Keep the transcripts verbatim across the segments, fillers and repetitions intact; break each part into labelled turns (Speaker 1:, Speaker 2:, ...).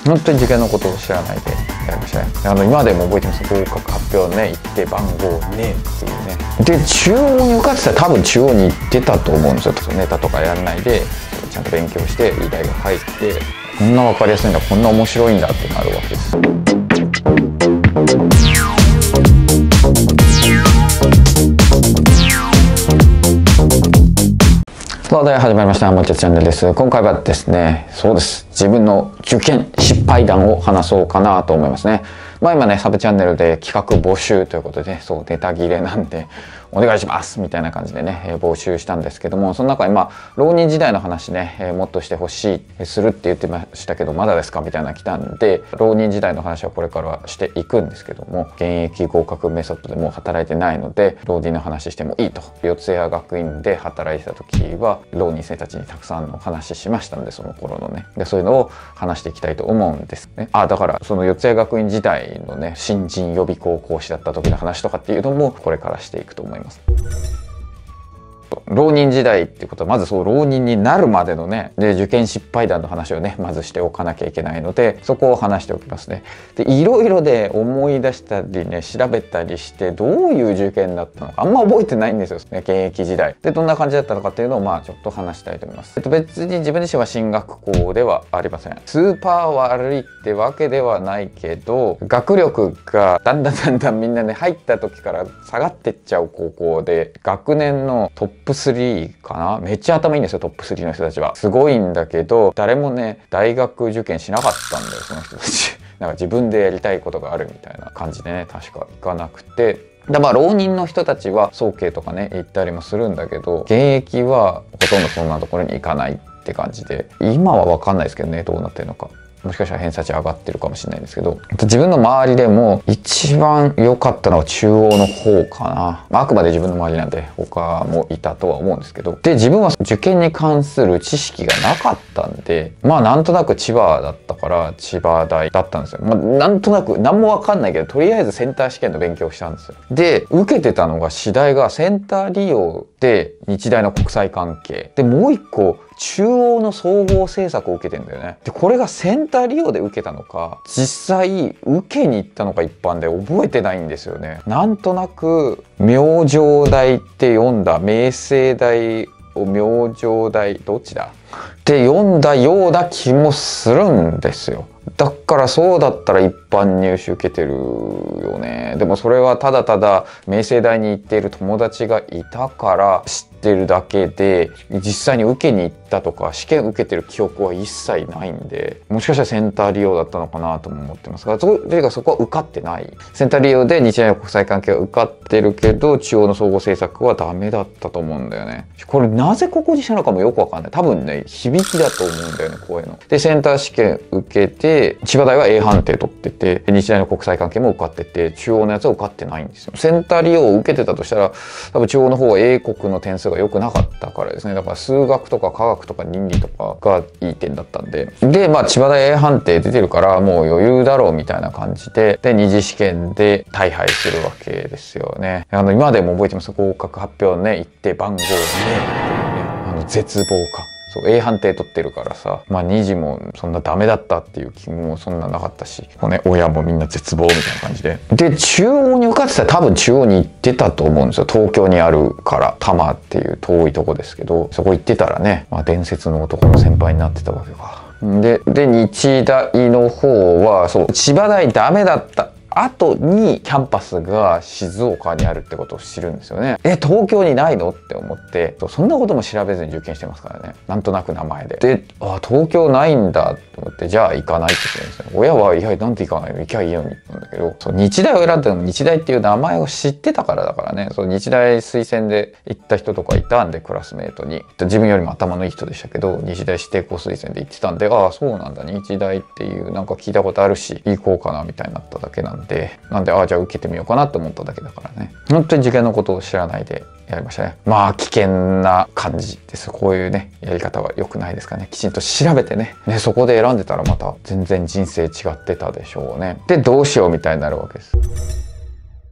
Speaker 1: 本当に受験のことを知らないでやりましたね。あの今でも覚えてます。合格発表ね、行って番号ねっていうね。で中央に受かってたら多分中央に行ってたと思うんですよ。ネタとかやらないでちゃんと勉強していい大学入って、こんな分かりやすいんだ、こんな面白いんだってなるわけです。さあで始まりました。もうちゃチャンネルです。今回はですね、そうです。自分の受験失敗談を話そうかなと思いますね。まあ今ね、サブチャンネルで企画募集ということで、そう、ネタ切れなんで、お願いしますみたいな感じでね、えー、募集したんですけども、その中にまあ、浪人時代の話ね、えー、もっとしてほしい、するって言ってましたけど、まだですかみたいなの来たんで、浪人時代の話はこれからはしていくんですけども、現役合格メソッドでもう働いてないので、浪人の話してもいいと。四谷学院で働いてた時は、浪人生たちにたくさんの話しましたんで、その頃のね。で、そういうのを話していきたいと思うんですね。あ、だから、その四谷学院時代のね、新人予備校講師だった時の話とかっていうのも、これからしていくと思います。浪人時代っていうことはまずそう浪人になるまでのねで受験失敗談の話をねまずしておかなきゃいけないのでそこを話しておきますね。でいろいろで思い出したりね調べたりしてどういう受験だったのかあんま覚えてないんですよね現役時代でどんな感じだったのかっていうのをまあちょっと話したいと思います。えっと別に自分自身は進学校ではありません。スーパー悪いってわけではないけど学力がだんだんだんだんみんなね入った時から下がってっちゃう高校で学年のトップスリーかなめっちゃ頭いいんですよトップスリーの人たちはすごいんだけど誰もね大学受験しなかったんだよその人たちなんか自分でやりたいことがあるみたいな感じでね確か行かなくてでまあ浪人の人たちは早慶とかね行ったりもするんだけど現役はほとんどそんなところに行かないって感じで今は分かんないですけどねどうなってるのか。もしかしたら偏差値上がってるかもしれないんですけど自分の周りでも一番良かったのは中央の方かな、まあ、あくまで自分の周りなんで他もいたとは思うんですけどで自分は受験に関する知識がなかったんでまあなんとなく千葉だったから千葉大だったんですよ、まあ、なんとなく何も分かんないけどとりあえずセンター試験の勉強をしたんですよ。で受けてたのが次第がセンター利用で日大の国際関係でもう一個中央の総合政策を受けてんだよね。でこれがセンター利用で受けたのか実際受けに行ったのか一般で覚えてないんですよね。なんとなく明星大って読んだ明星大を明星大どっちだって読んだような気もするんですよ。だからそうだったら一般入試受けてるよね。でもそれはただただ明星大に行っている友達がいたから知ってるだけで実際に受けに行ったとか試験受けてる記憶は一切ないんでもしかしたらセンター利用だったのかなとも思ってますがとにかくそこは受かってないセンター利用で日大の国際関係は受かってるけど中央の総合政策はダメだったと思うんだよね。これなぜここにしたのかもよくわかんない。多分ね響きだと思うんだよねこういうの。でセンター試験受けて千葉大は A 判定取ってて日大の国際関係も受かってて中央のやつは受かってないんですよ。センター利用を受けてたとしたら多分中央の方は英国の点数が良くなかったからですね。だから数学とか科学とか倫理とかがいい点だったんででまあ千葉大 A 判定出てるからもう余裕だろうみたいな感じでで二次試験で大敗するわけですよね。あの今でも覚えてます合格発表ね行って番号ねあの絶望感そう A 判定取ってるからさまあに次もそんなダメだったっていう気もそんななかったし、ね、親もみんな絶望みたいな感じでで中央に受かってたら多分中央に行ってたと思うんですよ。東京にあるから多摩っていう遠いとこですけどそこ行ってたらね、まあ、伝説の男の先輩になってたわけか。でで日大の方はそう千葉大ダメだった後にキャンパスが静岡にあるってことを知るんですよね。え東京にないのって思ってそんなことも調べずに受験してますからねなんとなく名前で。であ東京ないんだと思ってじゃあ行かないって言ってるんですよ。親はいやなんで行かないの行きゃいいようになんだけどそう日大を選んだのも日大っていう名前を知ってたからだからねそう日大推薦で行った人とかいたんでクラスメートに自分よりも頭のいい人でしたけど日大指定校推薦で行ってたんでああそうなんだ日大っていうなんか聞いたことあるし行こうかなみたいになっただけなんで。でなんでああじゃあ受けてみようかなと思っただけだからね本当に受験のことを知らないでやりましたね。まあ危険な感じです。こういうねやり方は良くないですかね。きちんと調べてねねそこで選んでたらまた全然人生違ってたでしょうね。でどうしようみたいになるわけです。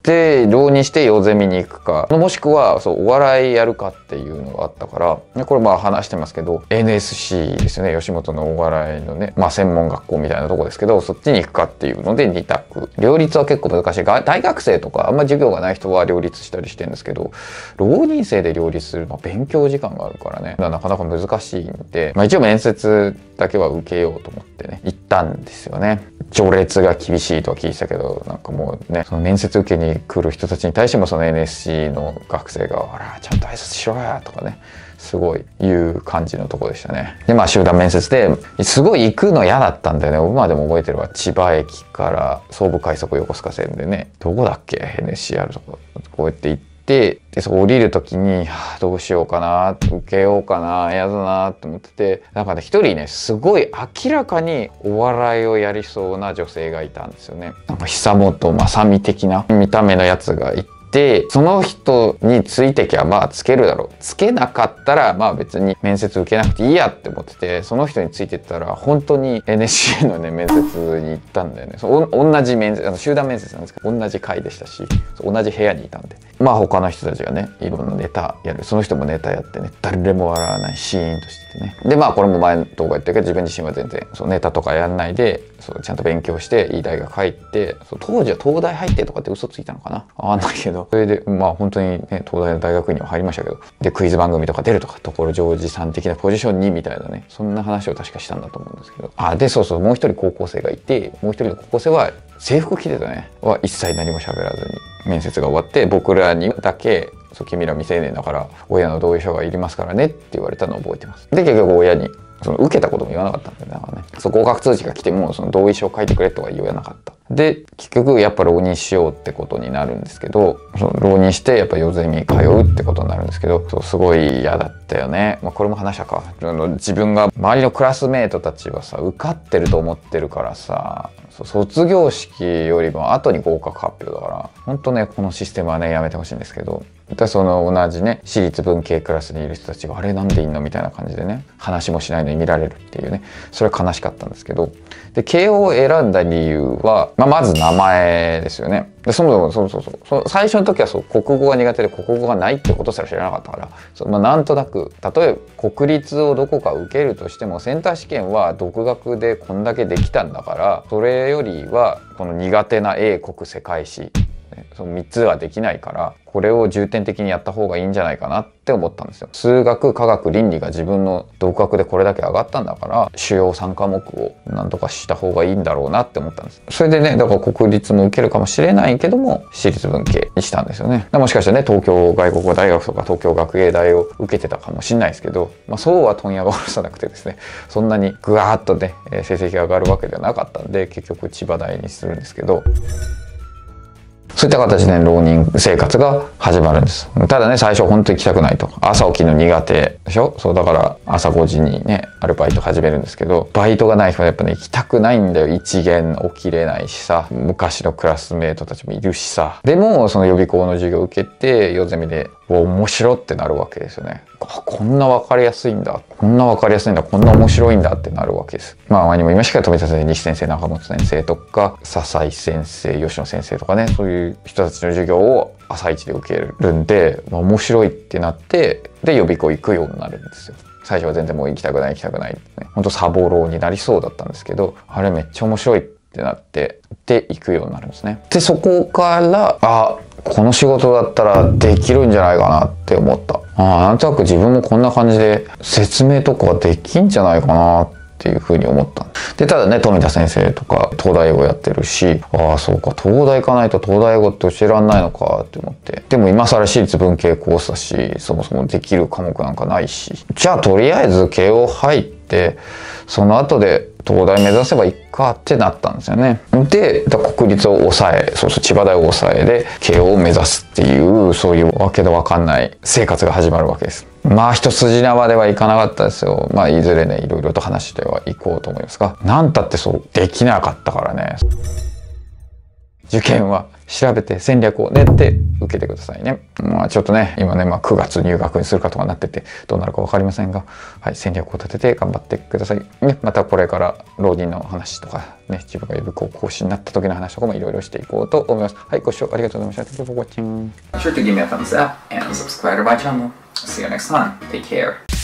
Speaker 1: で浪人して夜ゼミに行くか、もしくはそうお笑いやるかっていうのがあったから、でこれまあ話してますけど エヌエスシー ですよね、吉本のお笑いのね、まあ専門学校みたいなとこですけど、そっちに行くかっていうのでに択。両立は結構難しい。大学生とかあんま授業がない人は両立したりしてるんですけど、浪人生で両立するのは勉強時間があるからね、なかなか難しいんで、まあ、一応面接だけは受けようと思ってね行ったんですよね。序列が厳しいとは聞いてたけど、なんかもうね、その面接受けに来る人たちに対してもその エヌエスシー の学生が「あらちゃんと挨拶しろや」とかね、すごいいう感じのとこでしたね。でまあ集団面接ですごい行くの嫌だったんだよね。今でも覚えてるわ。千葉駅から総武快速横須賀線でね、どこだっけ エヌエスシー あるとこ、こうやって行って、でそこ降りる時に、はあ、どうしようかな、受けようかな、嫌だなって思ってて、なんかね一人ねすごい明らかにお笑いをやりそうな女性がいたんですよね。なんか久本雅美的な見た目のやつがいて、でその人についてきゃまあつけるだろう、つけなかったらまあ別に面接受けなくていいやって思ってて、その人についてったら本当に エヌエスシー のね面接に行ったんだよね。そ同じ面接、あの集団面接なんですけど同じ会でしたし、同じ部屋にいたんで、まあ他の人たちがねいろんなネタやる、その人もネタやってね、誰も笑わないシーンとしててね。でまあこれも前の動画言ったけど、自分自身は全然そうネタとかやんないで、そうちゃんと勉強していい大学入って、そう当時は東大入ってとかって嘘ついたのかな、わかんないけど、それでまあ本当にね東大の大学には入りましたけど、でクイズ番組とか出るとか、所ジョージさん的なポジションにみたいなね、そんな話を確かしたんだと思うんですけど、あでそうそう、もう一人高校生がいて、もう一人の高校生は制服着てたね、は一切何も喋らずに面接が終わって、僕らにだけそう君ら未成年だから親の同意書がいりますからねって言われたのを覚えてます。で結局親にその受けたことも言わなかったんだよね。なんかね、そう合格通知が来てもその同意書を書いてくれとは言わなかった。で結局やっぱ浪人しようってことになるんですけど、その浪人してやっぱ夜ゼミ通うってことになるんですけど、そうすごい嫌だったよね。まあ、これも話したか。あの自分が周りのクラスメートたちはさ受かってると思ってるからさ、そう卒業式よりも後に合格発表だから、本当ねこのシステムはねやめてほしいんですけど、でその同じね私立文系クラスにいる人たちがあれなんでいんのみたいな感じでね、話もしないのに見られるっていうね、それは悲しかったんですけど、で慶応を選んだ理由は、まあ、まず名前ですよね。でそもそもそうそうそうそう最初の時はそう国語が苦手で国語がないってことすら知らなかったから、そう、まあ、なんとなく例えば国立をどこか受けるとしてもセンター試験は独学でこんだけできたんだから、それよりはこの苦手な英国世界史、そのみっつはできないから、これを重点的にやった方がいいんじゃないかなって思ったんですよ。数学科学倫理が自分の独学でこれだけ上がったんだから、主要さん科目を何とかした方がいいんだろうなって思ったんです。それでね、だから国立も受けるかもしれないけども私立文系にしたんですよね。もしかしたらね東京外国語大学とか東京学芸大を受けてたかもしれないですけど、まあ、そうは問屋が下ろさなくてですね、そんなにぐわーっとね成績が上がるわけではなかったんで、結局千葉大にするんですけど、そういった形で浪人生活が始まるんです。ただね、最初本当に行きたくないと。朝起きるの苦手でしょ。そうだから朝ごじにね、アルバイト始めるんですけど、バイトがない人はやっぱね、行きたくないんだよ。一限起きれないしさ、昔のクラスメートたちもいるしさ。でも、その予備校の授業を受けて、夜ゼミで、面白ってなるわけですよね。あ、こんな分かりやすいんだ。こんな分かりやすいんだ。こんな面白いんだってなるわけです。まあ前にも言いましたけど、富田先生、西先生、中本先生とか、笹井先生、吉野先生とかね、そういう人たちの授業を朝一で受けるんで、まあ、面白いってなって、で予備校行くようになるんですよ。最初は全然もう行きたくない行きたくないってね、ほんとサボろうになりそうだったんですけど、あれめっちゃ面白いってなってで行くようになるんですね。でそこからあこの仕事だったらできるんじゃないかなって思った。あなんとなく自分もこんな感じで説明とかできんじゃないかなっていうふうに思った。でただね富田先生とか東大語やってるし、ああそうか東大行かないと東大語って教えらんないのかって思って、でも今更私立文系コースだし、そもそもできる科目なんかないし、じゃあとりあえず慶応入ってその後で東大目指せばいいかってなったんですよね。で国立を抑え、そうそう千葉大を抑えで慶応を目指すっていう、そういうわけのわかんない生活が始まるわけです。まあ一筋縄ではいかなかったですよ。まあいずれねいろいろと話してはいこうと思いますが、なんたってそうできなかったからね。受験は調べて戦略を練って受けてくださいね。まあちょっとね、今ね、まあくがつ入学にするかとかなってて、どうなるか分かりませんが、はい、戦略を立てて頑張ってください。ね、またこれから浪人の話とか、ね、自分が予備校講師になった時の話とかもいろいろしていこうと思います。はい、ご視聴ありがとうございました。Thank you for watching.
Speaker 2: Be sure to give me a thumbs up and subscribe to my channel. See you next time. Take care.